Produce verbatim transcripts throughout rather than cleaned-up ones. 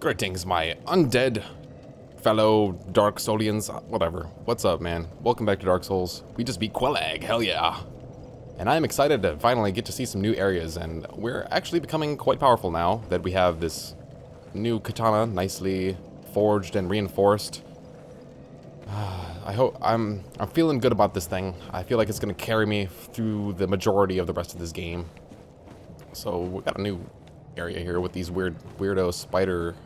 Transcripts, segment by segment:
Greetings, my undead fellow Dark Soulians. Whatever. What's up, man? Welcome back to Dark Souls. We just beat Quelag. Hell yeah. And I'm excited to finally get to see some new areas, and we're actually becoming quite powerful now that we have this new katana nicely forged and reinforced. I hope I'm I'm feeling good about this thing. I feel like it's gonna carry me through the majority of the rest of this game. So we got a new area here with these weird weirdo spider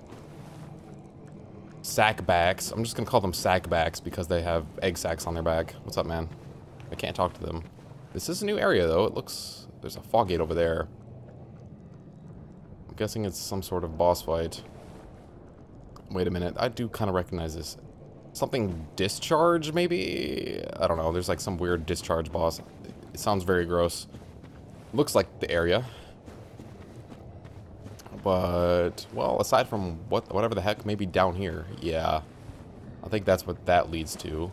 sackbacks. I'm just gonna call them sackbacks because they have egg sacs on their back. What's up, man? I can't talk to them. This is a new area though. It looks there's a fog gate over there. I'm guessing it's some sort of boss fight. Wait a minute. I do kind of recognize this. Something discharge, maybe? I don't know. There's like some weird discharge boss. It sounds very gross. Looks like the area. But, well, aside from what, whatever the heck, maybe down here. Yeah. I think that's what that leads to.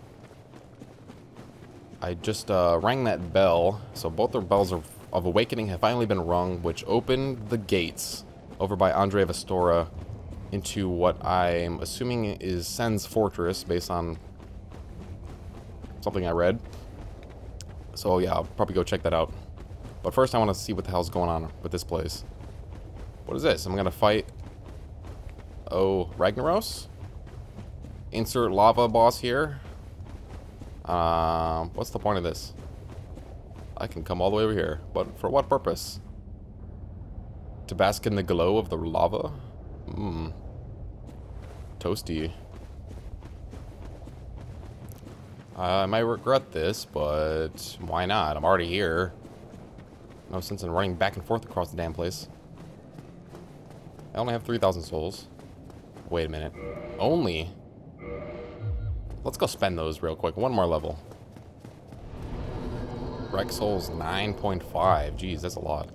I just uh, rang that bell. So both the bells of, of awakening have finally been rung, which opened the gates over by Andre Vestora into what I'm assuming is Sen's fortress, based on something I read. So yeah, I'll probably go check that out. But first I want to see what the hell's going on with this place. What is this? I'm gonna fight... Oh, Ragnaros? Insert lava boss here. Um, what's the point of this? I can come all the way over here. But for what purpose? To bask in the glow of the lava? Mmm. Toasty. Uh, I might regret this, but why not? I'm already here. No sense in running back and forth across the damn place. I only have three thousand souls. Wait a minute. Only? Let's go spend those real quick. One more level. Rec souls nine point five. Jeez, that's a lot.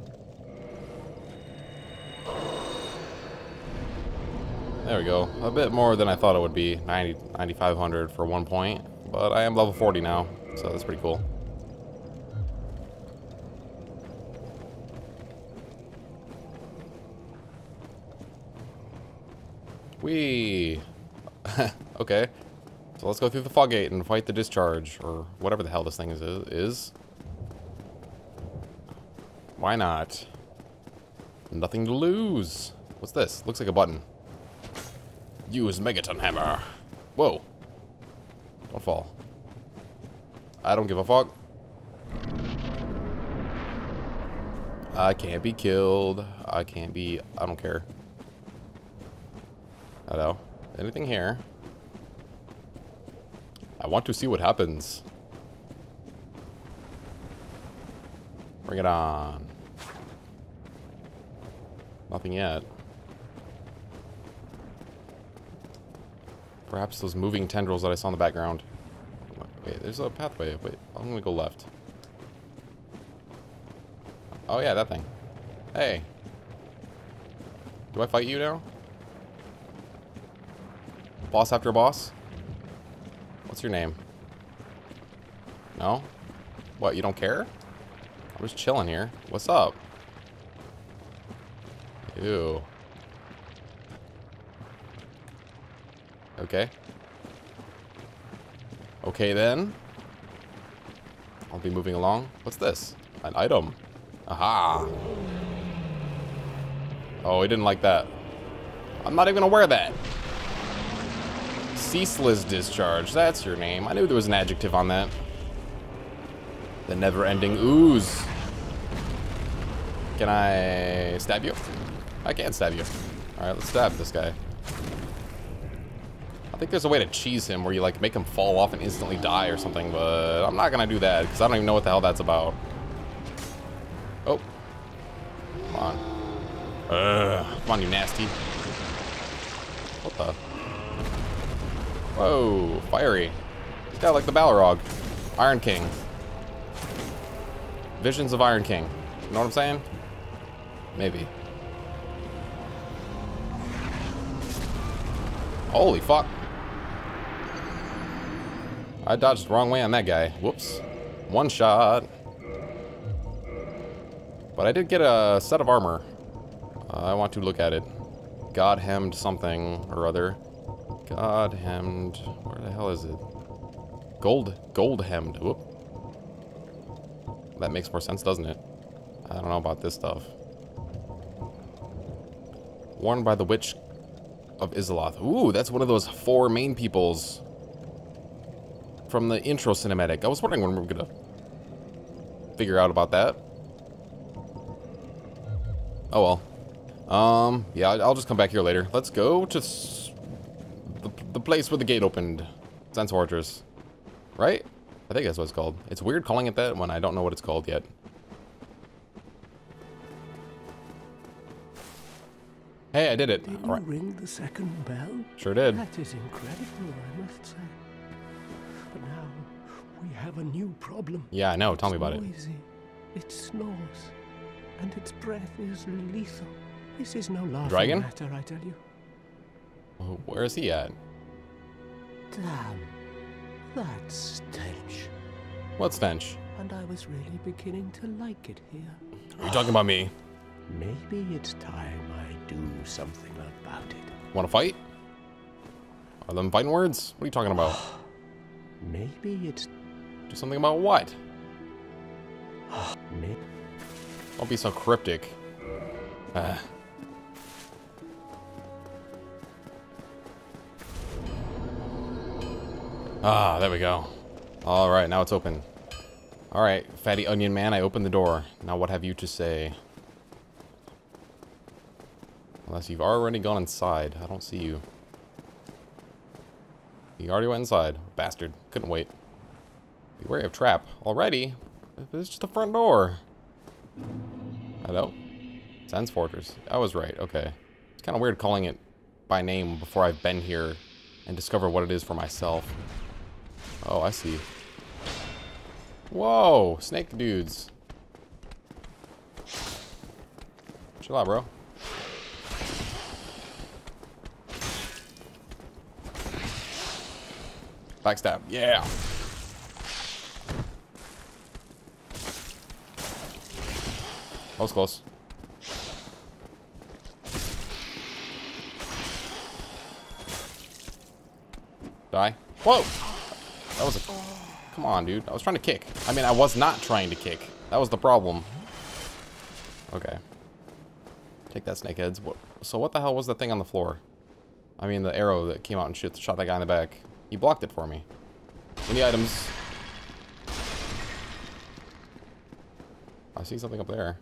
There we go. A bit more than I thought it would be. ninety, ninety-five hundred for one point. But I am level forty now, so that's pretty cool. Whee! Okay. So let's go through the fog gate and fight the discharge, or whatever the hell this thing is. is. Why not? Nothing to lose. What's this? Looks like a button. Use Megaton Hammer. Whoa. Don't fall. I don't give a fuck. I can't be killed. I can't be... I don't care. Hello? Anything here? I want to see what happens. Bring it on. Nothing yet. Perhaps those moving tendrils that I saw in the background. Wait, there's a pathway. Wait, I'm gonna go left. Oh yeah, that thing. Hey. Do I fight you now? Boss after boss? What's your name? No? What, you don't care? I'm just chilling here. What's up? Ew. Okay. Okay then. I'll be moving along. What's this? An item. Aha. Oh, he didn't like that. I'm not even gonna wear that. Ceaseless discharge. That's your name. I knew there was an adjective on that. The never-ending ooze. Can I stab you? I can stab you. Alright, let's stab this guy. I think there's a way to cheese him where you like make him fall off and instantly die or something, but I'm not gonna do that because I don't even know what the hell that's about. Oh. Come on. Ugh. Come on, you nasty. What the? Whoa, fiery. This guy like the Balrog. Iron King. Visions of Iron King. You know what I'm saying? Maybe. Holy fuck. I dodged the wrong way on that guy. Whoops. One shot. But I did get a set of armor. Uh, I want to look at it. God-hemmed something or other. God-hemmed... Where the hell is it? Gold... Gold-hemmed. Whoop. That makes more sense, doesn't it? I don't know about this stuff. Warned by the Witch of Izaloth. Ooh, that's one of those four main peoples from the intro cinematic. I was wondering when we were gonna figure out about that. Oh well. Um, yeah, I'll just come back here later. Let's go to s the, the place where the gate opened. Sense Fortress. Right? I think that's what it's called. It's weird calling it that when I don't know what it's called yet. Hey, I did it. Did All you right. ring the second bell? Sure did. That is incredible, I must say. But now we have a new problem. Yeah, I know. Tell me about it. It's noisy. It snores, and its breath is lethal. This is no laughing Dragon? matter, I tell you. Well, where is he at? Damn, that stench. What stench? And I was really beginning to like it here. Are you talking about me? Maybe it's time I do something about it. Want to fight? Are them fighting words? What are you talking about? Maybe it's... Do something about what? Maybe... Don't be so cryptic. Ah. Ah, there we go. Alright, now it's open. Alright, fatty onion man, I opened the door. Now what have you to say? Unless you've already gone inside. I don't see you. You already went inside. Bastard. Couldn't wait. Be wary of trap. Already? It's just the front door. Hello? Sense Fortress. I was right. Okay. It's kind of weird calling it by name before I've been here and discover what it is for myself. Oh, I see. Whoa! Snake dudes. Chill out, bro. Backstab. Yeah! That was close. Die. Whoa! That was a... Come on, dude. I was trying to kick. I mean, I was not trying to kick. That was the problem. Okay. Take that, snakeheads. What, so what the hell was the thing on the floor? I mean, the arrow that came out and shit, shot that guy in the back. He blocked it for me. Any items? I see something up there.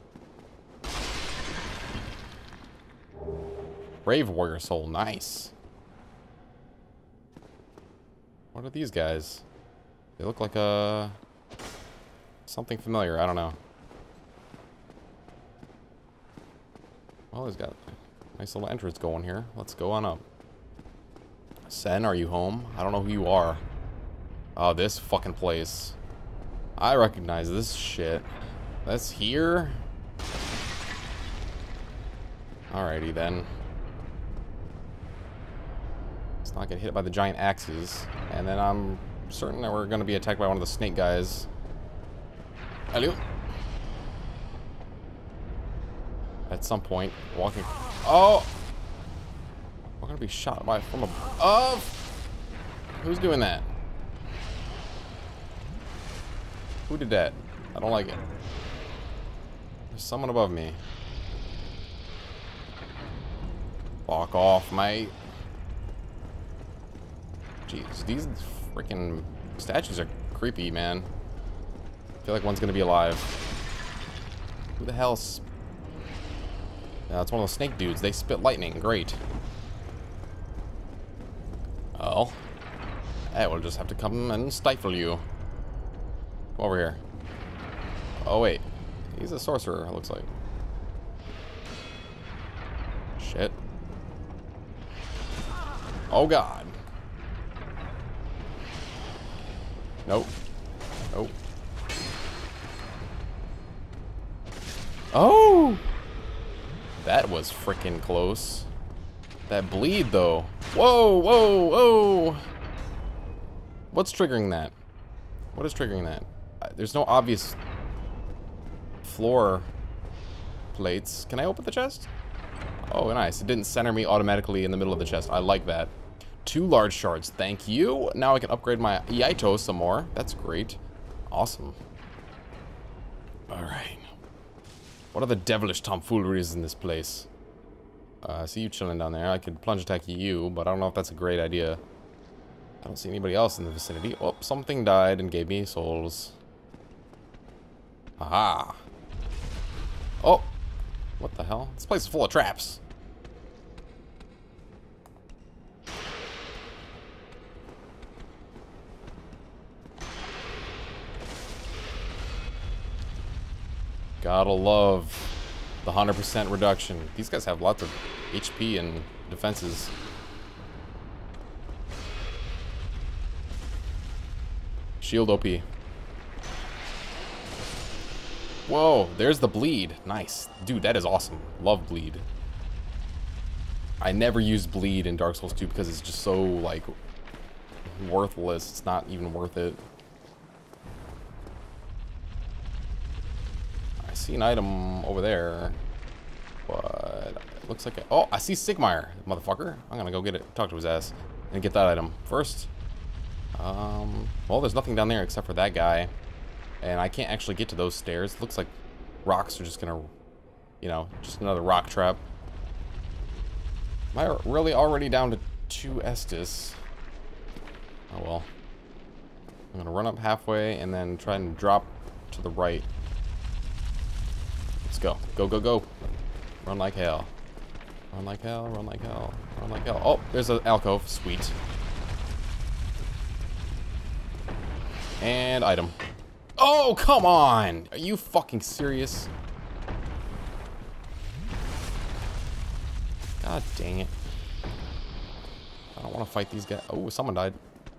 Brave warrior soul. Nice. What are these guys? They look like a... something familiar. I don't know. Well, he's got a nice little entrance going here. Let's go on up. Sen, are you home? I don't know who you are. Oh, this fucking place. I recognize this shit. That's here? Alrighty then. Let's not get hit by the giant axes. And then I'm certain that we're going to be attacked by one of the snake guys. Hello? At some point, walking... Oh! We're going to be shot by from above! Who's doing that? Who did that? I don't like it. There's someone above me. Walk off, mate. Jeez, these freaking statues are creepy, man. I feel like one's gonna be alive. Who the hell's... Yeah, it's one of those snake dudes. They spit lightning. Great. Oh. I will just have to come and stifle you. Come over here. Oh, wait. He's a sorcerer, it looks like. Shit. Oh, God. Nope. Nope. Oh! That was freaking close. That bleed, though. Whoa, whoa, whoa! What's triggering that? What is triggering that? Uh, there's no obvious floor plates. Can I open the chest? Oh, nice. It didn't center me automatically in the middle of the chest. I like that. Two large shards. Thank you. Now I can upgrade my Yaito some more. That's great. Awesome. Alright. What are the devilish tomfooleries in this place? Uh, I see you chilling down there. I could plunge attack you, but I don't know if that's a great idea. I don't see anybody else in the vicinity. Oh, something died and gave me souls. Aha. Oh. What the hell? This place is full of traps. Gotta love the one hundred percent reduction. These guys have lots of H P and defenses. Shield O P. Whoa, there's the bleed. Nice. Dude, that is awesome. Love bleed. I never use bleed in Dark Souls two because it's just so, like, worthless. It's not even worth it. I see an item over there, but it looks like a, oh, I see Siegmeyer, motherfucker. I'm gonna go get it, talk to his ass, and get that item first. Um, well, there's nothing down there except for that guy, and I can't actually get to those stairs. It looks like rocks are just gonna, you know, just another rock trap. Am I really already down to two Estus? Oh well. I'm gonna run up halfway and then try and drop to the right. Let's go. Go, go, go. Run like hell. Run like hell, run like hell, run like hell. Oh, there's an alcove. Sweet. And item. Oh, come on! Are you fucking serious? God dang it. I don't want to fight these guys. Oh, someone died.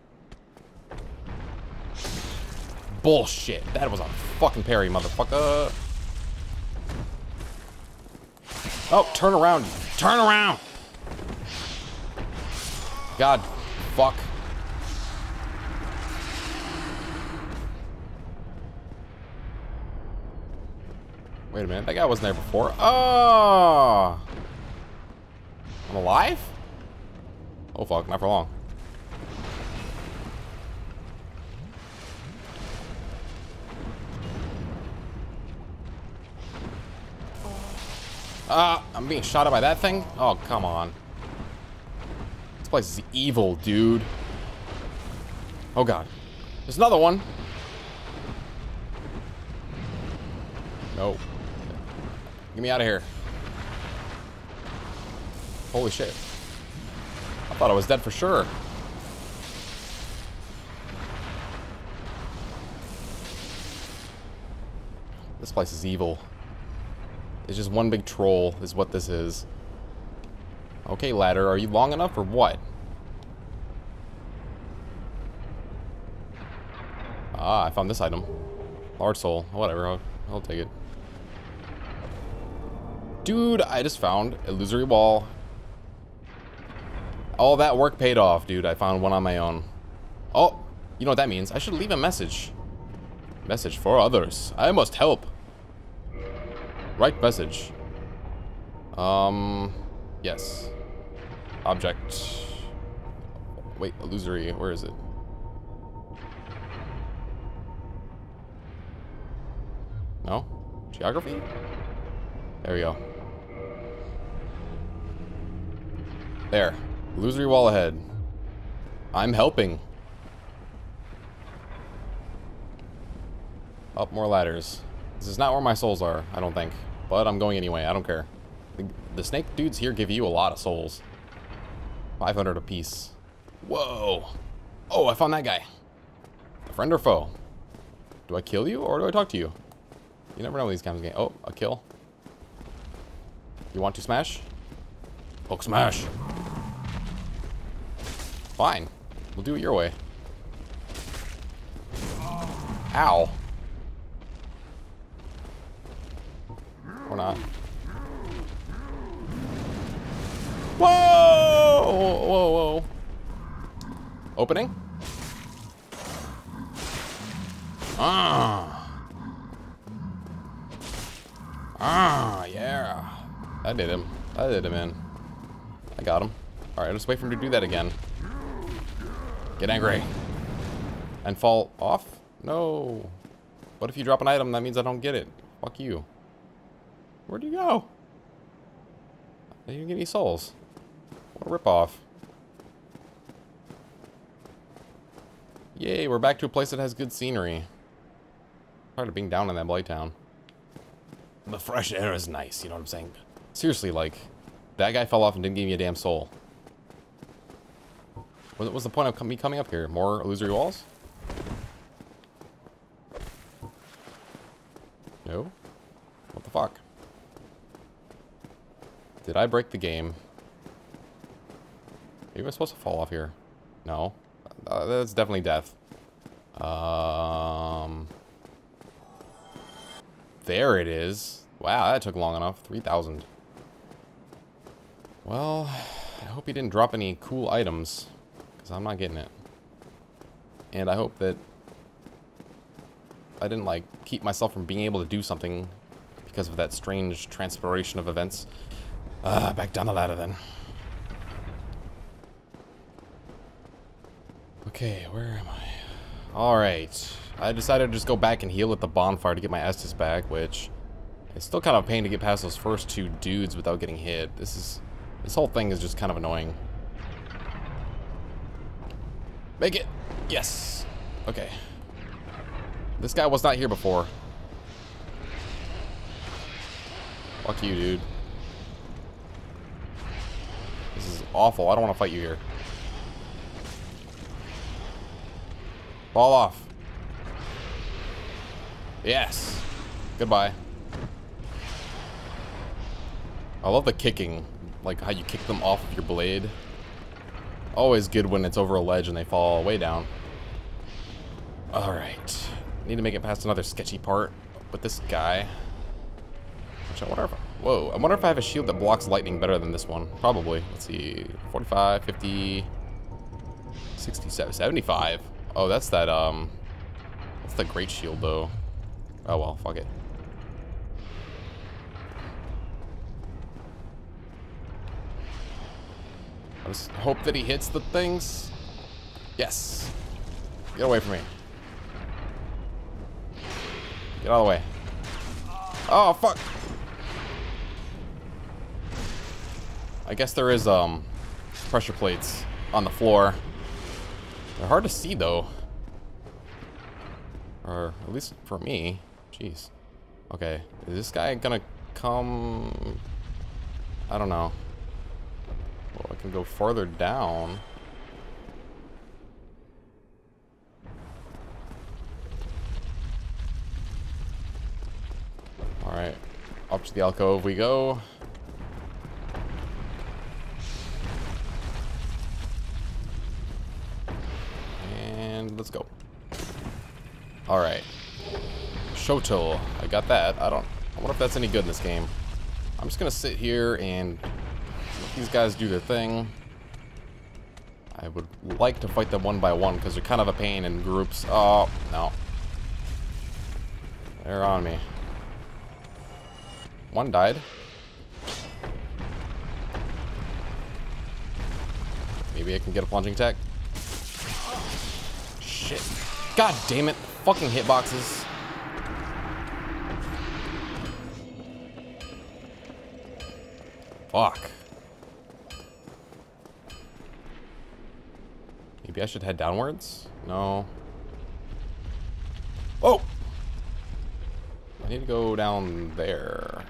Bullshit. That was a fucking parry, motherfucker. Oh, turn around. Turn around! God, fuck. Wait a minute, that guy wasn't there before. Oh! I'm alive? Oh fuck, not for long. Ah, uh, I'm being shot at by that thing? Oh, come on. This place is evil, dude. Oh god. There's another one. No. Get me out of here. Holy shit. I thought I was dead for sure. This place is evil. It's just one big troll is what this is. Okay, ladder, are you long enough or what? Ah, I found this item. Large soul. Whatever, I'll, I'll take it. Dude, I just found illusory wall. All that work paid off, dude. I found one on my own. Oh, you know what that means? I should leave a message. Message for others. I must help. Right message. Um, yes. Object. Wait, illusory. Where is it? No? Geography? There we go. There. Illusory wall ahead. I'm helping. Up more ladders. This is not where my souls are, I don't think. But I'm going anyway, I don't care. The, the snake dudes here give you a lot of souls. five hundred apiece. Whoa. Oh, I found that guy. Friend or foe? Do I kill you or do I talk to you? You never know these kinds of games. Oh, a kill. You want to smash? Hulk smash. Fine. We'll do it your way. Ow. Or not. Whoa! Whoa, whoa. Opening? Ah. Ah, yeah. That did him. I did him in. I got him. Alright, let's wait for him to do that again. Get angry. And fall off? No. What if you drop an item? That means I don't get it. Fuck you. Where'd you go? You didn't get any souls. What a ripoff. Yay, we're back to a place that has good scenery. Tired of being down in that blight town. The fresh air is nice, you know what I'm saying? Seriously, like, that guy fell off and didn't give me a damn soul. What was the point of me coming up here? More illusory walls? No? What the fuck? Did I break the game? Maybe I'm supposed to fall off here. No. Uh, that's definitely death. Um... There it is. Wow, that took long enough. three thousand. Well, I hope he didn't drop any cool items, because I'm not getting it. And I hope that I didn't, like, keep myself from being able to do something because of that strange transpiration of events. Uh, back down the ladder then. Okay, where am I? Alright. I decided to just go back and heal at the bonfire to get my Estus back, which is still kind of a pain to get past those first two dudes without getting hit. This is... This whole thing is just kind of annoying. Make it! Yes! Okay. This guy was not here before. Fuck you, dude. This is awful. I don't want to fight you here. Fall off. Yes. Goodbye. I love the kicking. Like how you kick them off of your blade. Always good when it's over a ledge and they fall way down. Alright. Need to make it past another sketchy part with this guy. Which I wonder if... Whoa. I wonder if I have a shield that blocks lightning better than this one. Probably. Let's see. forty-five, fifty, sixty-seven, seventy-five. Oh, that's that, um... That's the great shield, though. Oh, well. Fuck it. I just hope that he hits the things. Yes. Get away from me. Get out of the way. Oh, fuck. I guess there is, um, pressure plates on the floor. They're hard to see, though. Or, at least for me. Jeez. Okay. Is this guy gonna come... I don't know. Well, I can go farther down. Alright. Up to the alcove we go. And let's go. Alright. Shoto. I got that. I don't... I wonder if that's any good in this game. I'm just gonna sit here and let these guys do their thing. I would like to fight them one by one because they're kind of a pain in groups. Oh, no. They're on me. One died. Maybe I can get a plunging attack. Shit. God damn it. Fucking hitboxes. Fuck. Maybe I should head downwards? No. Oh! I need to go down there.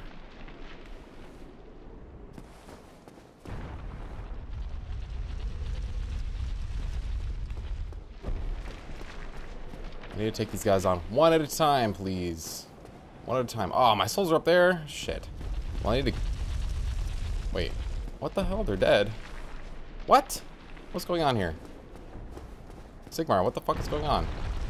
I need to take these guys on one at a time, please. One at a time. Oh, my souls are up there? Shit. Well, I need to... Wait. What the hell? They're dead. What? What's going on here? Siegmeyer, what the fuck is going on?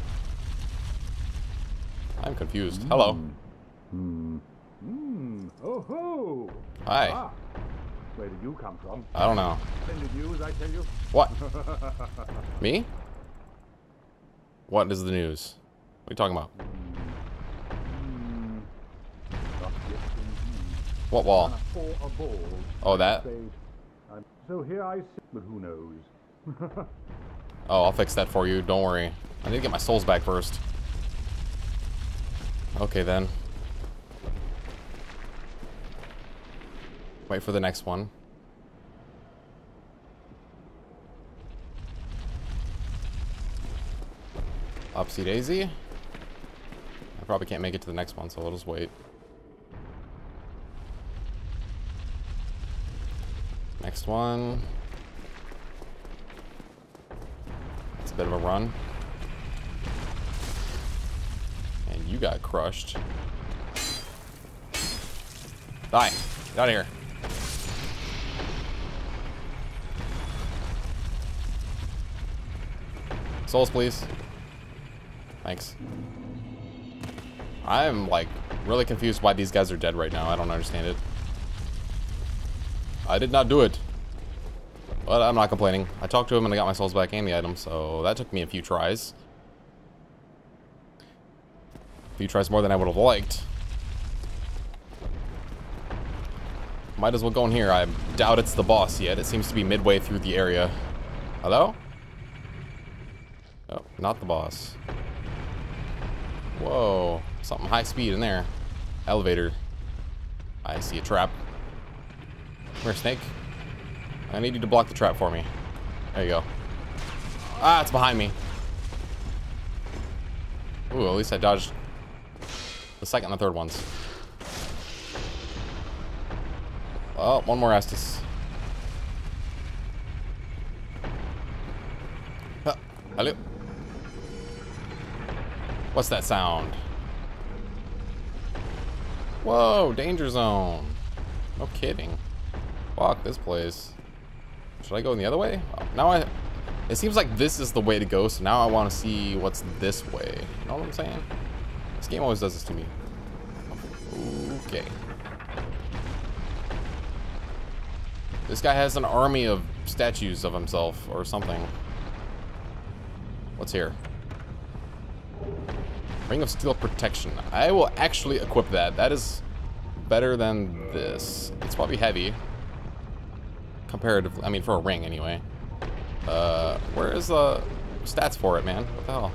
I'm confused. Hello. Hmm. Hmm. Oh ho! Hi. Ah. Where did you come from? I don't know. Splendid news, I tell you. What? Me? What is the news? What are you talking about? Hmm. Not yet indeed. What wall? Or a ball. Oh, that? Say, I'm- So here I sit, but who knows? Oh, I'll fix that for you. Don't worry. I need to get my souls back first. Okay, then. Wait for the next one. Upsy daisy. I probably can't make it to the next one, so I'll just wait. Next one. It's a bit of a run. And you got crushed. Die. Get out of here. Souls, please. Thanks. I'm, like, really confused why these guys are dead right now. I don't understand it. I did not do it. But I'm not complaining. I talked to him and I got my souls back and the item, so that took me a few tries. A few tries more than I would have liked. Might as well go in here. I doubt it's the boss yet. It seems to be midway through the area. Hello? Oh, not the boss. Whoa. Something high speed in there. Elevator. I see a trap. Come here, snake. I need you to block the trap for me. There you go. Ah, it's behind me. Ooh, at least I dodged the second and the third ones. Oh, one more Estus. Huh. Hello. What's that sound? Whoa, danger zone. No kidding. Fuck this place. Should I go in the other way? Oh, now I... It seems like this is the way to go, so now I want to see what's this way. You know what I'm saying? This game always does this to me. Okay. This guy has an army of statues of himself or something. What's here? Ring of Steel Protection. I will actually equip that. That is better than this. It's probably heavy. Comparatively, I mean, for a ring anyway. Uh, where is the stats for it, man? What the hell?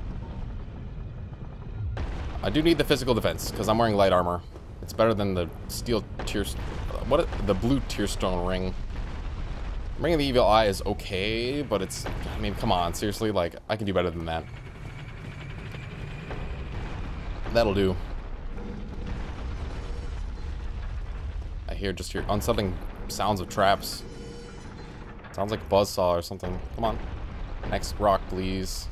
I do need the physical defense because I'm wearing light armor. It's better than the steel tier, what the blue tearstone ring. Ring of the Evil Eye is okay, but it's, I mean, come on, seriously, like I can do better than that. That'll do. I hear just hear unsettling sounds of traps. Sounds like a buzzsaw or something. Come on. Next rock, please.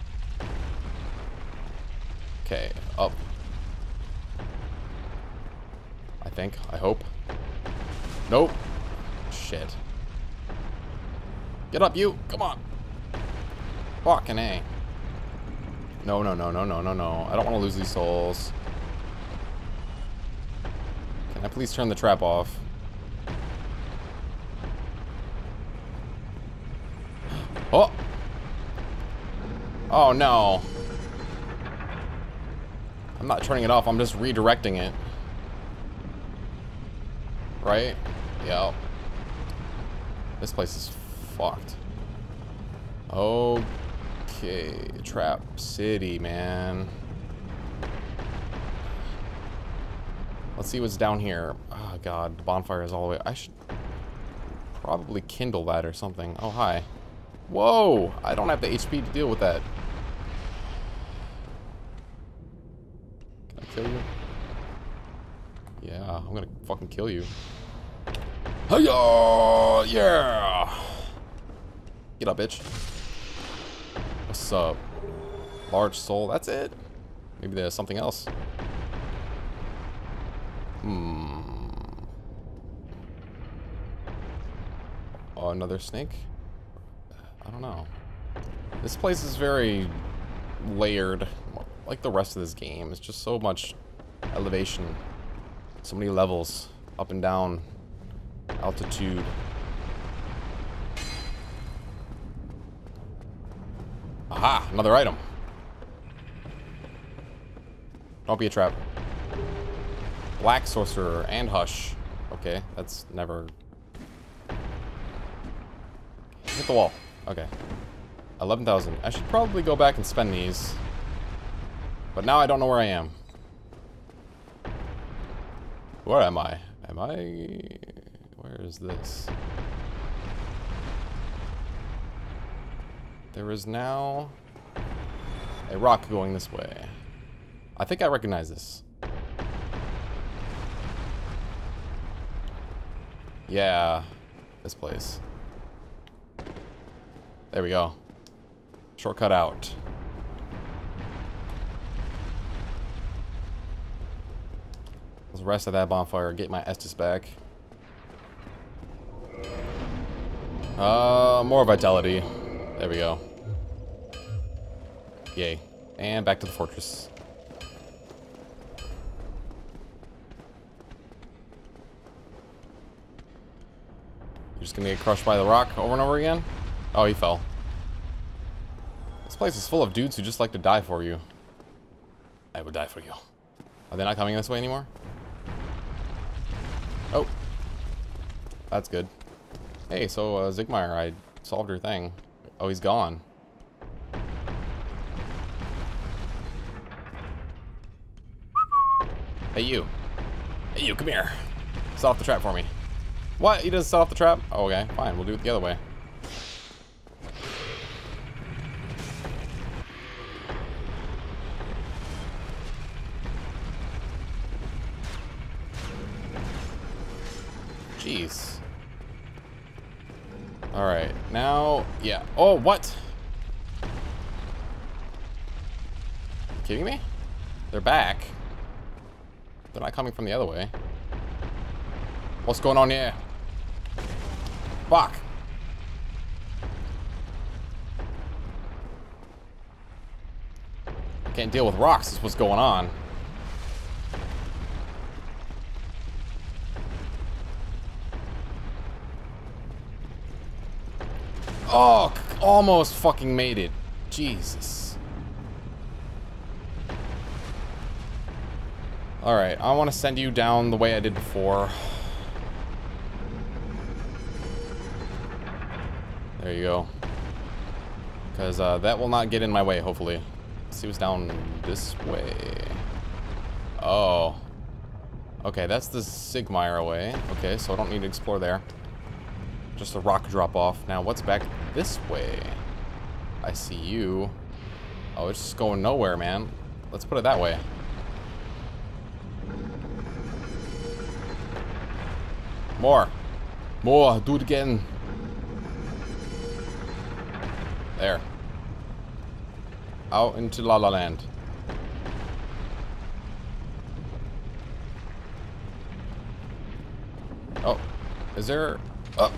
Okay, up. I think. I hope. Nope. Shit. Get up, you! Come on! Fucking A. No, no, no, no, no, no, no. I don't want to lose these souls. Can I please turn the trap off? Oh! Oh, no. I'm not turning it off, I'm just redirecting it. Right? Yeah. This place is fucked. Okay. Trap City, man. Let's see what's down here. Oh, God. The bonfire is all the way. I should probably kindle that or something. Oh, hi. Whoa! I don't have the H P to deal with that. Can I kill you? Yeah, I'm gonna fucking kill you. Hiya! Yeah! Get up, bitch. What's up? Large soul, that's it? Maybe there's something else. Hmm. Oh, another snake? I don't know. This place is very layered, like the rest of this game. It's just so much elevation, so many levels, up and down, altitude. Aha! Another item. Don't be a trap. Black Sorcerer and Hush. Okay, that's never... Hit the wall. Okay. eleven thousand. I should probably go back and spend these. But now I don't know where I am. Where am I? Am I... Where is this? There is now a rock going this way. I think I recognize this. Yeah, this place. There we go. Shortcut out. Let's rest at that bonfire, get my Estus back. Uh, more vitality. There we go. Yay. And back to the fortress. You're just gonna get crushed by the rock over and over again? Oh, he fell. This place is full of dudes who just like to die for you. I would die for you. Are they not coming this way anymore? Oh. That's good. Hey, so, uh, Siegmeyer, I solved your thing. Oh, he's gone. Hey, you. Hey, you, come here. Set off the trap for me. What? He doesn't set off the trap? Oh, okay, fine. We'll do it the other way. Jeez. Alright, now, yeah. Oh, what? You kidding me? They're back. They're not coming from the other way. What's going on here? Fuck. Can't deal with rocks, is what's going on. Oh, almost fucking made it. Jesus. Alright, I want to send you down the way I did before. There you go. Because uh, that will not get in my way, hopefully. Let's see what's down this way. Oh. Okay, that's the Siegmeyer way. Okay, so I don't need to explore there. Just a rock drop off. Now, what's back this way? I see you. Oh, it's just going nowhere, man. Let's put it that way. More. More. Do it again. There. Out into La La Land. Oh. Is there... Oh.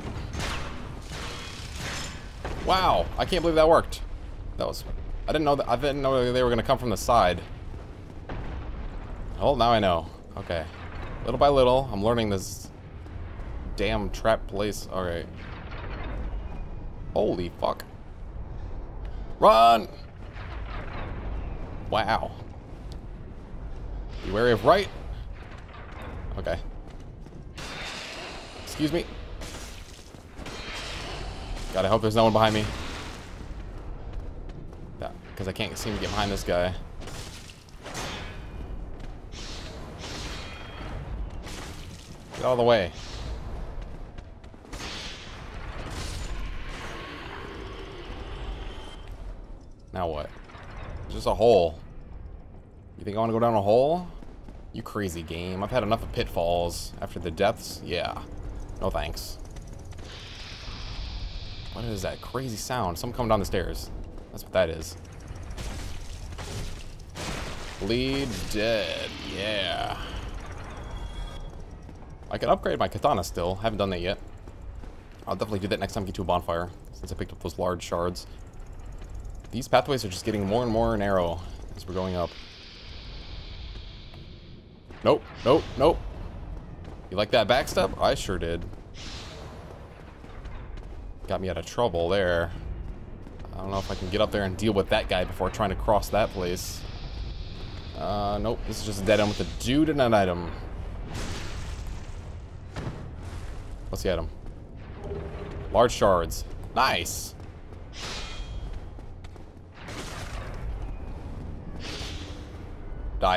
Wow, I can't believe that worked. That was... I didn't know that... I didn't know they were going to come from the side. Oh, now I know. Okay. Little by little, I'm learning this damn trap place. Alright. Holy fuck. Run! Wow. Be wary of right. Okay. Excuse me. God, I hope there's no one behind me. Yeah, because I can't seem to get behind this guy. Get out of the way. Now what? It's just a hole. You think I want to go down a hole? You crazy game. I've had enough of pitfalls. After the depths, yeah. No thanks. What is that crazy sound? Someone coming down the stairs. That's what that is. Bleed dead. Yeah. I can upgrade my katana still. Haven't done that yet. I'll definitely do that next time I get to a bonfire, since I picked up those large shards. These pathways are just getting more and more narrow as we're going up. Nope, nope, nope. You like that backstep? I sure did. Got me out of trouble there. I don't know if I can get up there and deal with that guy before trying to cross that place. Uh, nope. This is just a dead end with a dude and an item. What's the item? Large shards. Nice. Die.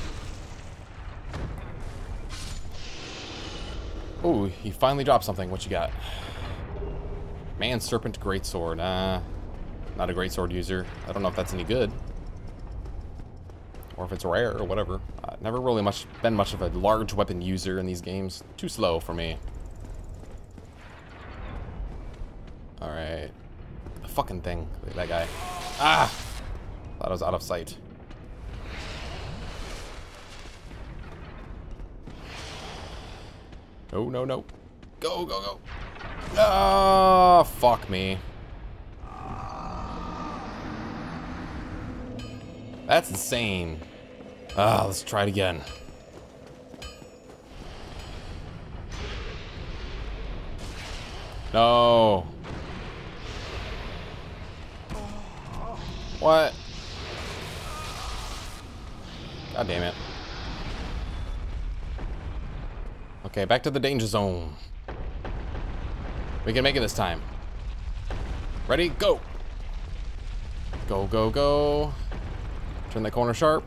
Oh, he finally dropped something. What you got? Man Serpent Greatsword. Uh, not a greatsword user. I don't know if that's any good. Or if it's rare or whatever. Uh, never really much been much of a large weapon user in these games. Too slow for me. Alright. The fucking thing. Look at that guy. Ah! Thought I was out of sight. No, no, no. Go, go, go. Oh, fuck me. That's insane. Ah, let's try it again. No. What? God damn it. Okay, back to the danger zone. We can make it this time. Ready? Go! Go, go, go. Turn that corner sharp.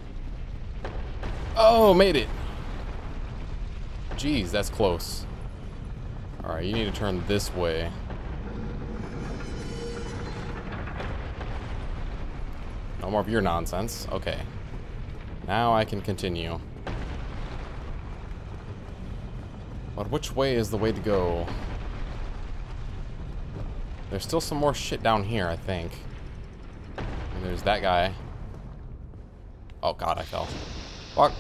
Oh, made it. Jeez, that's close. Alright, you need to turn this way. No more of your nonsense. Okay. Now I can continue. But which way is the way to go? There's still some more shit down here, I think. And there's that guy. Oh god, I fell. Fuck.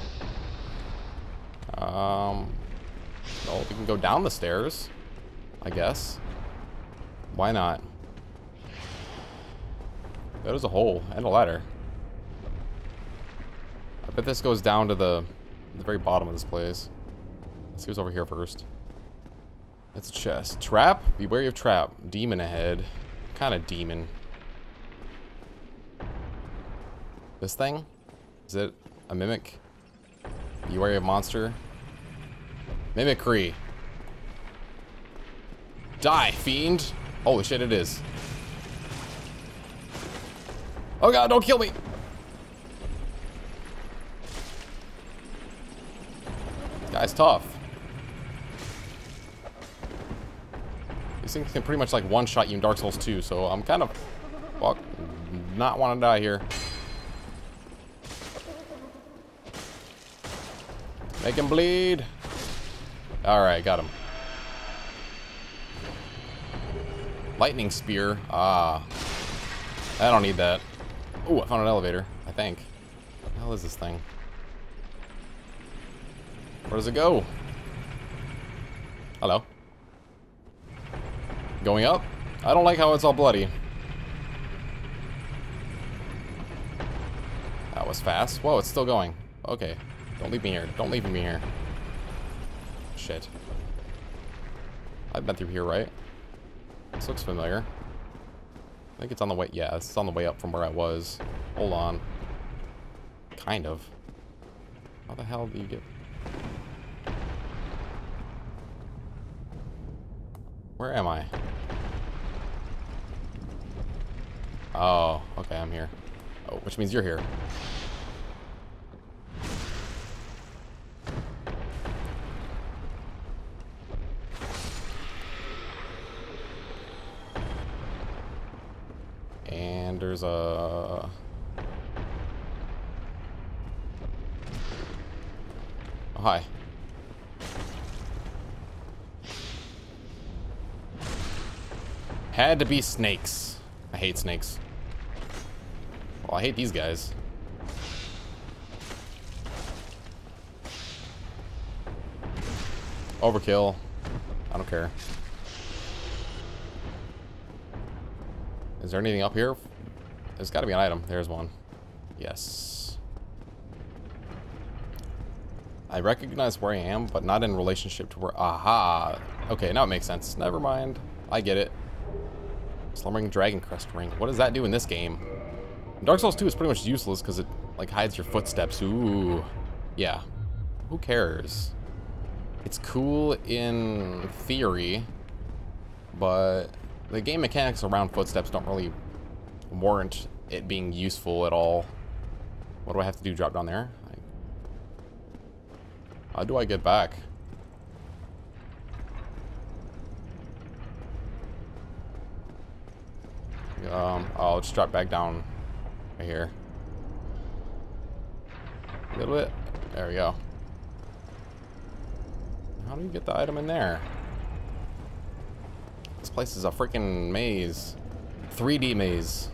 Um. Well, we can go down the stairs, I guess. Why not? There's a hole and a ladder. I bet this goes down to the, the very bottom of this place. Let's see what's over here first. It's a chest. Trap? Be wary of trap. Demon ahead. What kind of demon? This thing? Is it a mimic? Be wary of monster? Mimicry. Die, fiend! Holy shit, it is. Oh god, don't kill me! This guy's tough. These things can pretty much like one-shot you in Dark Souls two, so I'm kind of fuck not want to die here. Make him bleed. Alright, got him. Lightning spear. Ah. I don't need that. Ooh, I found an elevator, I think. What the hell is this thing? Where does it go? Hello. Going up? I don't like how it's all bloody. That was fast. Whoa, it's still going. Okay. Don't leave me here. Don't leave me here. Shit. I've been through here, right? This looks familiar. I think it's on the way. Yeah, it's on the way up from where I was. Hold on. Kind of. How the hell do you get... Where am I? Oh, okay, I'm here. Oh, which means you're here. And there's a... Oh, hi. Had to be snakes. I hate snakes. Well, I hate these guys. Overkill. I don't care. Is there anything up here? There's got to be an item. There's one. Yes. I recognize where I am, but not in relationship to where... Aha! Okay, now it makes sense. Never mind. I get it. Slumbering Dragon Crest Ring. What does that do in this game? In Dark Souls two is pretty much useless because it like hides your footsteps. Ooh. Yeah. Who cares? It's cool in theory, but the game mechanics around footsteps don't really warrant it being useful at all. What do I have to do? Drop down there? How do I get back? Um, I'll just drop back down right here. A little bit. There we go. How do you get the item in there? This place is a freaking maze. three D maze.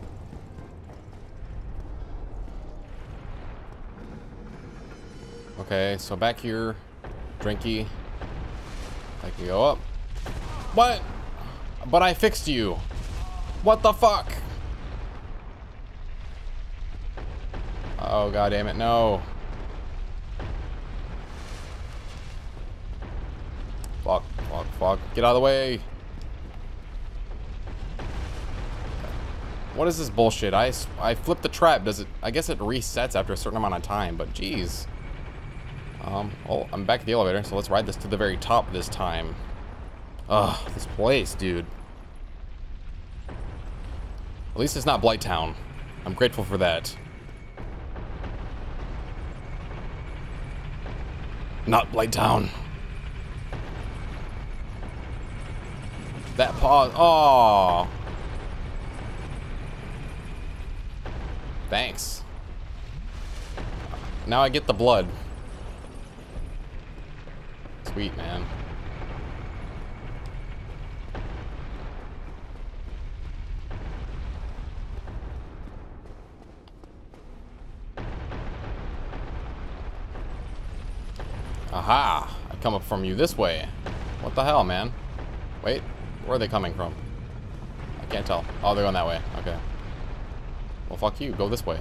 Okay, so back here, drinky. I can go up. What? But I fixed you. What the fuck? Oh, god damn it, no. Fuck, fuck, fuck. Get out of the way. What is this bullshit? I, I flipped the trap. Does it? I guess it resets after a certain amount of time, but jeez. Um, oh, I'm back at the elevator, so let's ride this to the very top this time. Ugh, this place, dude. At least it's not Blighttown. I'm grateful for that. Not Blighttown. That pause. Oh. Thanks. Now I get the blood. Sweet, man. Aha! I come up from you this way. What the hell, man? Wait, where are they coming from? I can't tell. Oh, they're going that way. Okay. Well, fuck you. Go this way.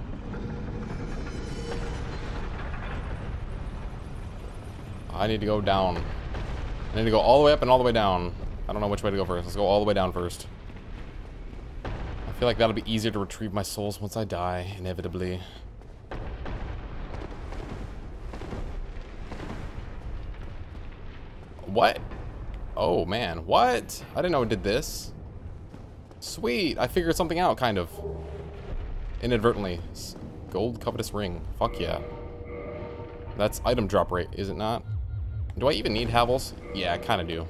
I need to go down. I need to go all the way up and all the way down. I don't know which way to go first. Let's go all the way down first. I feel like that'll be easier to retrieve my souls once I die, inevitably. What? Oh, man. What? I didn't know it did this. Sweet. I figured something out, kind of. Inadvertently. Gold covetous ring. Fuck yeah. That's item drop rate, is it not? Do I even need Havels? Yeah, I kind of do.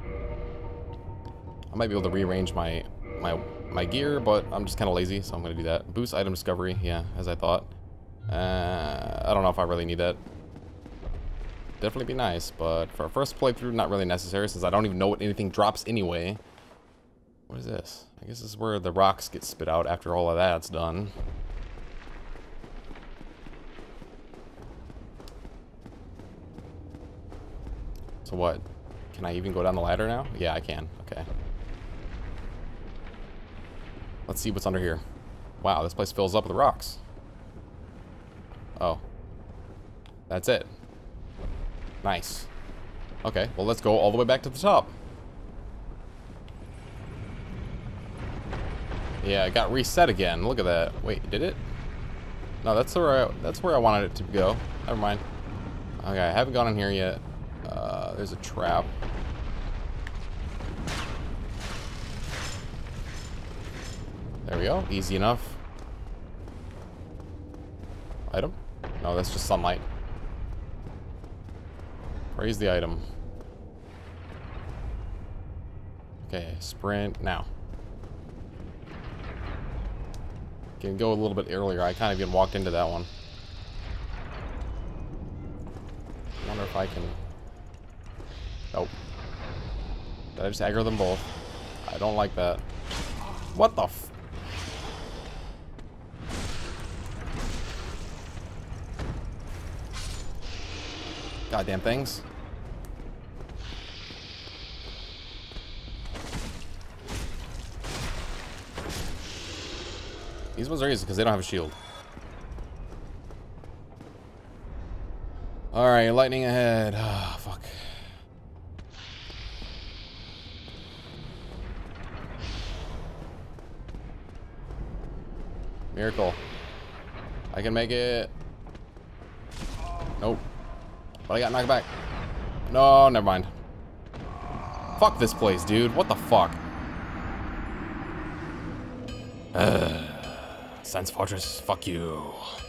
I might be able to rearrange my my my gear, but I'm just kind of lazy, so I'm going to do that. Boost item discovery. Yeah, as I thought. Uh, I don't know if I really need that. Definitely be nice, but for a first playthrough, not really necessary since I don't even know what anything drops anyway. What is this? I guess this is where the rocks get spit out after all of that's done. So what? Can I even go down the ladder now? Yeah, I can. Okay. Let's see what's under here. Wow, this place fills up with rocks. Oh. That's it. Nice. Okay, well, let's go all the way back to the top. Yeah, it got reset again. Look at that. Wait, did it? No, that's where I, that's where I wanted it to go. Never mind. Okay, I haven't gone in here yet. Uh, there's a trap. There we go. Easy enough. Item? No, that's just sunlight. Raise the item. Okay, sprint now. Can go a little bit earlier. I kind of even walked into that one. I wonder if I can... Nope. Did I just aggro them both? I don't like that. What the f... Goddamn things. These ones are easy because they don't have a shield. Alright, lightning ahead. Ah, fuck. Miracle. I can make it. Nope. But I got knocked back. No, never mind. Fuck this place, dude. What the fuck? Uh, Sense Fortress, fuck you.